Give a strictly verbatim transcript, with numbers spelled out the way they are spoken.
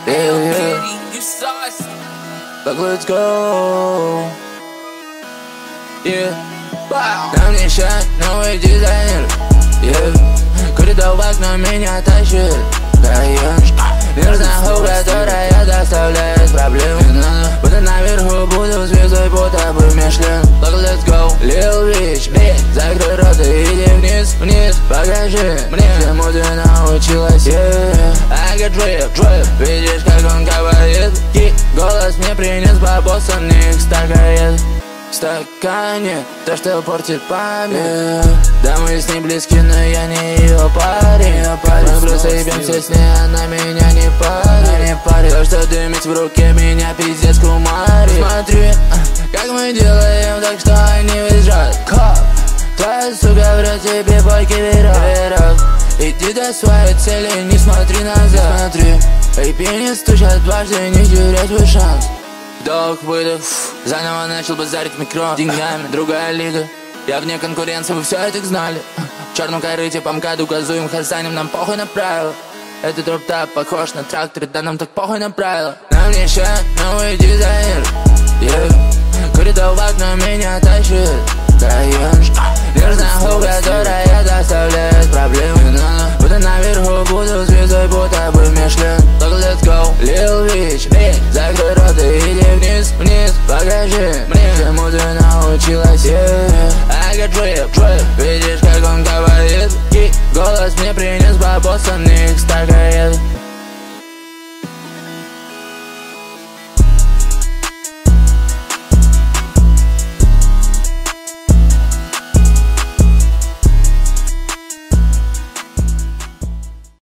Yeah, yeah. Так, let's go. Yeah. На мне ща новый дизайнер. Yeah. Коридор в окно меня тащит. Нежная хуй, которая доставляет проблем. Буду наверху, буду звездой, будто бы Мишлен. Так, let's go. Lil Rich, bitch, закрой рот и иди вниз, вниз. Покажи мне, чему ты научилась. Yeah. I got drip, drip. Видишь, как он говорит? Ки, голос мне принес бабоса, мне их стакает. В стакане то, что портит память. Yeah. Да, мы с ней близки, но я не ее парень. Мы просто ебемся с ней, она меня не парит, не парит. То, что дымить в руке, меня пиздец кумарит. Смотри, как мы делаем так, что они визжат. Твоя сука врет тебе, бойки вперед. Иди до своей цели, не смотри назад. Смотри, эй, пени стучат дважды, не терять свой шанс. Вдох, выдох, заново начал базарить микро деньгами, другая лига. Я вне конкуренции, вы все это знали. В черном корыте по МКАДу газуем, хасаним, нам похуй на правила. Этот дроп-тап похож на трактор, да нам так похуй на правила. На мне ща новый дизайнер. Yeah. Коридор в окно меня тащит. Нежная